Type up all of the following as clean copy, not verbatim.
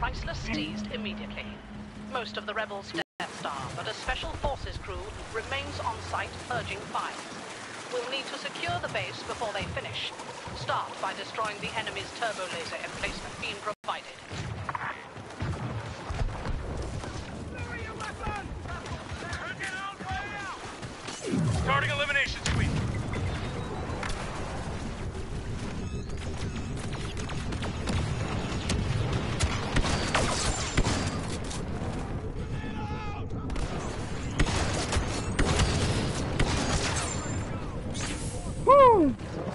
Priceless seized immediately. Most of the rebels Death Star, but a special forces crew remains on site urging fire. We'll need to secure the base before they finish. Start by destroying the enemy's turbo laser emplacement being provided. Starting elimination sweep. Woo!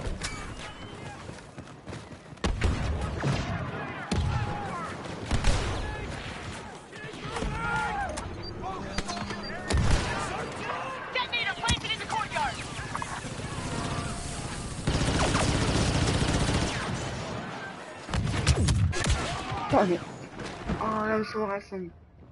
Darn it. Oh, that was so awesome.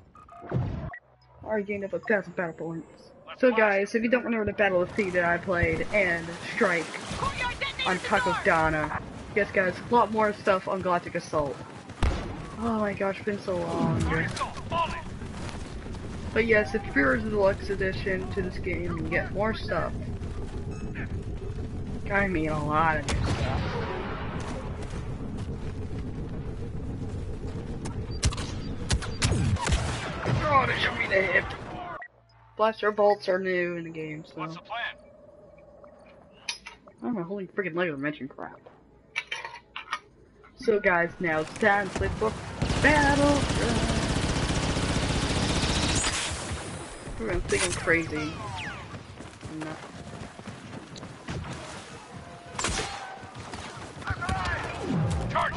I already gained up 1,000 battle points. So guys, if you don't remember the Battle of Thea that I played, and Strike on Taco Donna, yes guys, a lot more stuff on Galactic Assault. Oh my gosh, it's been so long. But yes, if you're a deluxe edition to this game, you get more stuff. I mean a lot of new stuff. Oh, they shot me in the hip. Blaster bolts are new in the game, so. What's the plan? Oh, my holy freaking Lego Dimension crap. So, guys, now it's time to play for Battleground. We're gonna think I'm crazy. I'm not. Charge it!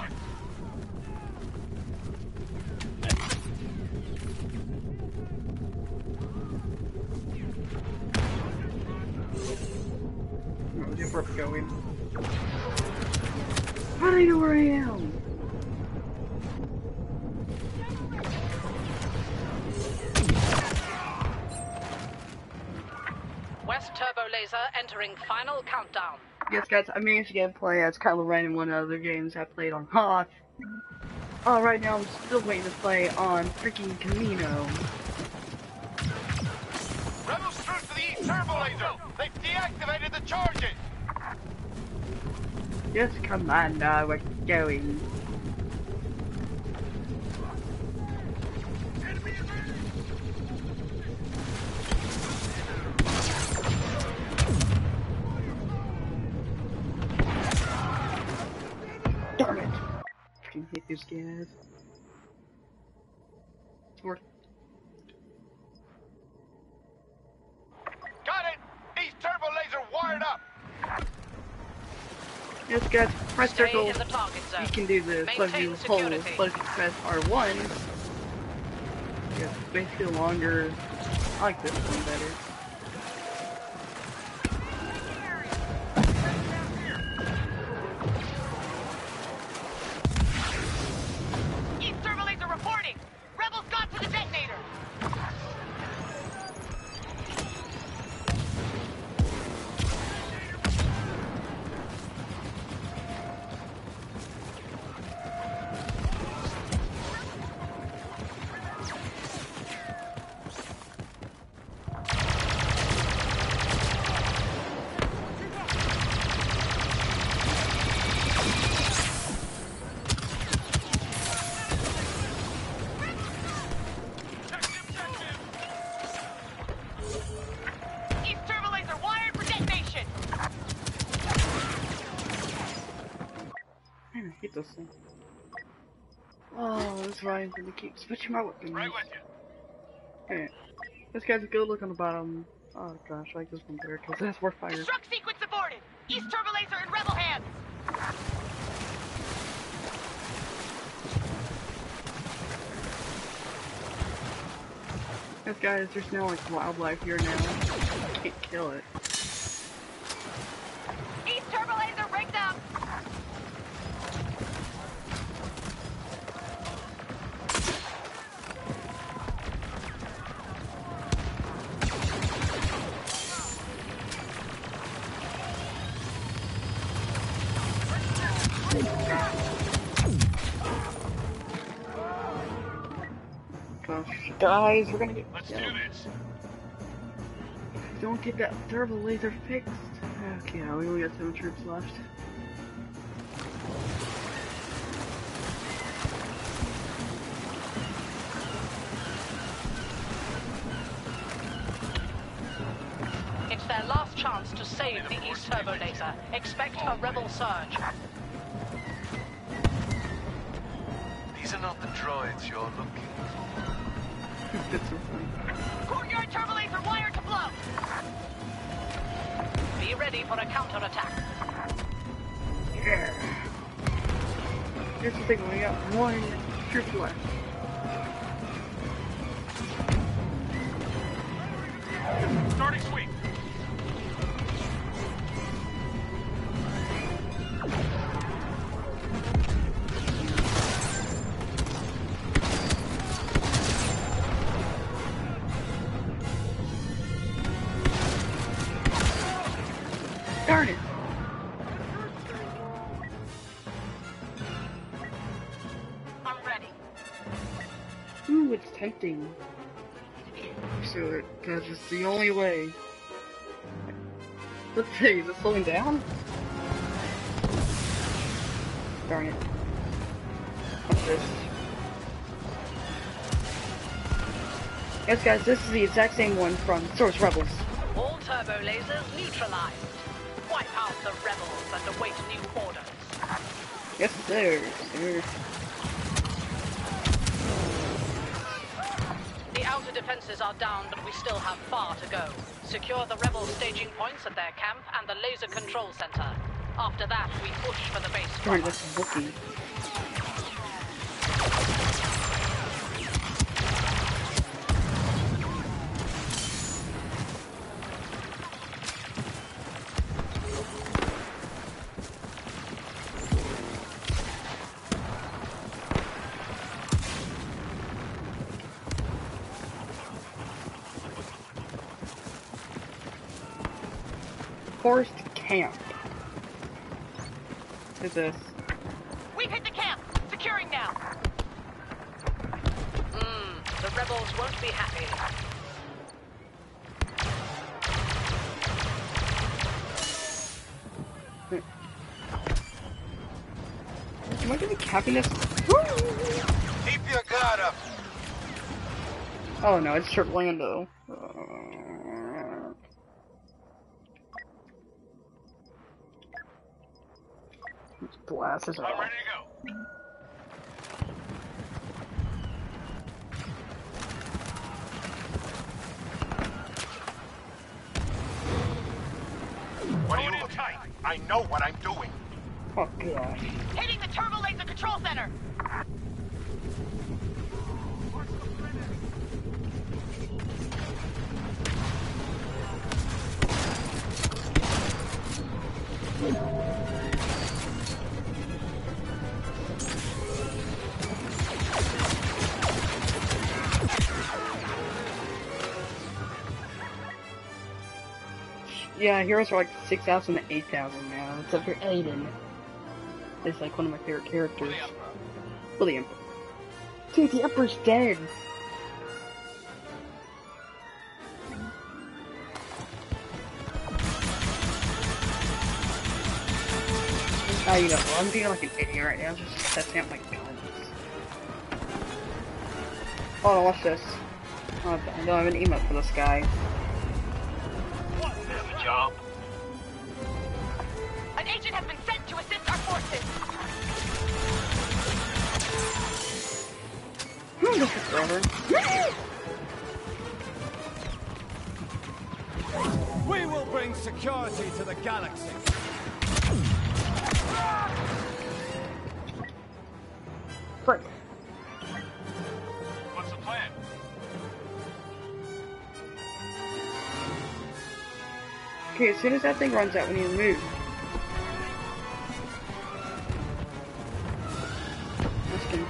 Where we're going. How do I know where I am? West turbo laser entering final countdown. Yes, guys, I managed to get a play as Kylo Ren in one of the other games I played on Hoth. Oh, right now I'm still waiting to play on freaking Camino. Rebels through to the east turbo laser! They've deactivated the charges! Yes, Commander, we're going. Darn it! Freaking hate these guys. Work. Got it! East turbo laser wired up! Yes, guys, press Stay circle. in the target zone. You can do this. So if you Maintain hold, security. but if you press R1, it's basically longer. I like this one better. East turbo laser reporting! Rebels got to the detonator! East turbo laser wired for detonation! Man, I hate this thing. Oh, this Ryan's gonna keep switching my weapons. Right with you. Okay. This guy's a good look on the bottom. Oh gosh, I like this one better because it has more fire. Destruct sequence aborted! East turbo laser in rebel hands! Yes, guys, there's no like wildlife here now. I can't kill it. East turbo laser rigged up! Gosh, guys, we're gonna get. Let's do this. Don't get that turbo laser fixed. Okay, we only got 7 troops left. It's their last chance to save the East Turbo Laser. Expect a rebel surge. These are not the droids you're looking for. That's so funny. Courtyard turbo laser wired to blow. Be ready for a counterattack. Yeah. Here's the thing, we got 1 troop left. Starting sweep. Darn it! I'm ready. Ooh, it's tempting. So, because it's the only way. Let's see, is it slowing down? Darn it. What's this? Yes, guys, this is the exact same one from Source Rebels. All turbo lasers neutralized. Wipe out the rebels and await new orders. Yes, sir. The outer defenses are down, but we still have far to go. Secure the rebel staging points at their camp and the laser control center. After that, we push for the base. Darn, that's a Wookiee. Forest camp. What is this? We've hit the camp. Securing now. The rebels won't be happy. Am I gonna be capping this? Keep your guard up. Oh no, it's Shortlando. Blast this I'm off. ready to go. What are you looking at? I know what I'm doing. Oh gosh. Hitting the turbo laser control center. Yeah, heroes are like 6,000 to 8,000 now, except for Aiden. It's like one of my favorite characters. Well, the Emperor. Dude, the Emperor's dead! You know, I'm being like an idiot right now, just testing out my guns. Oh, watch this. Oh, I don't have an emote for this guy. There's the job. An agent has been sent to assist our forces. This is forever. We will bring security to the galaxy. Frick. What's the plan? Okay, as soon as that thing runs out, we need to move. That's good.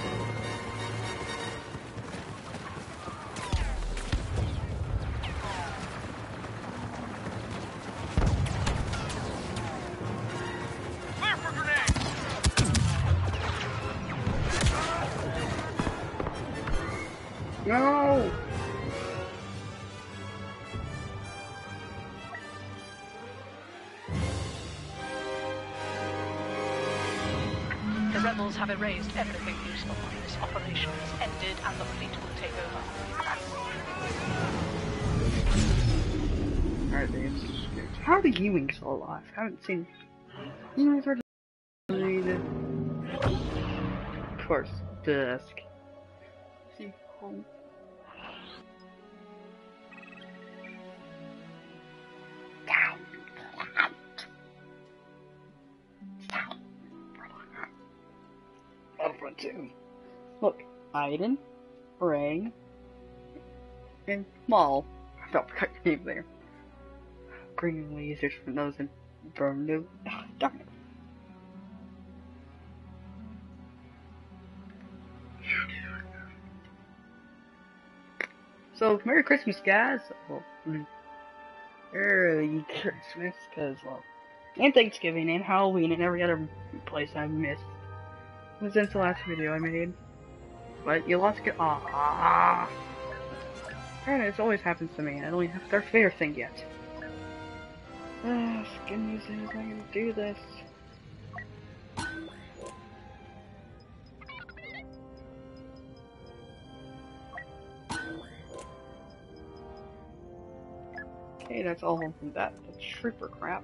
Clear for grenades. No! The rebels have erased everything useful. This operation is ended and the fleet will take over. Alright, dudes. How are the Ewings still alive? I haven't seen... Ewings are... Of course, Dusk. See, home. Battlefront 2. Look, Aiden, Ray, and Maul. I forgot your name there. Bringing lasers from those in Burnu. Darn it. So, Merry Christmas, guys. Well, early Christmas, because, well, and Thanksgiving, and Halloween, and every other place I missed. Since the last video I made. But you lost it. Ah. Apparently, this always happens to me. I don't even have their fair thing yet. Good news is I can do this. Okay, that's all from that. The trooper crap.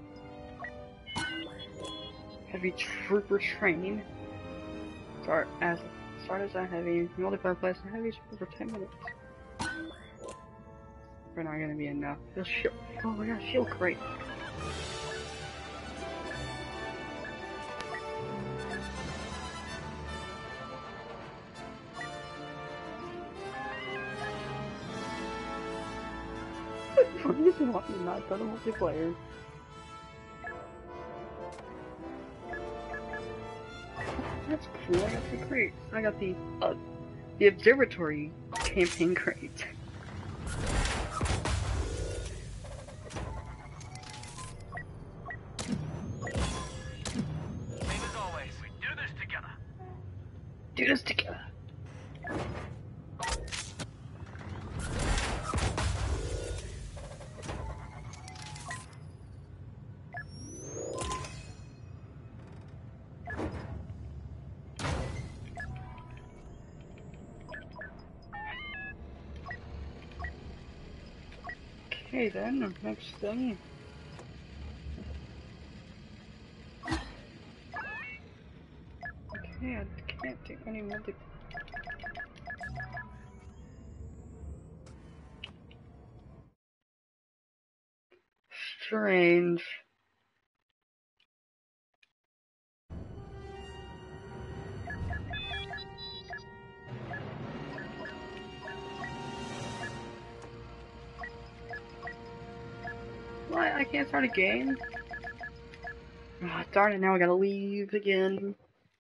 Heavy trooper training. Start as a heavy, multiplayer place and heavy for 10 minutes. We're not gonna be enough. This shield. Oh my gosh, shield crate. For reason why you're not done multiplayer. That's cool, I got the crate. I got the observatory campaign crate. Same as always, we do this together. Do this together. Okay then, the next thing. Okay, I can't do any multi. Strange. What? I can't start a game? Oh, darn it, now I gotta leave again.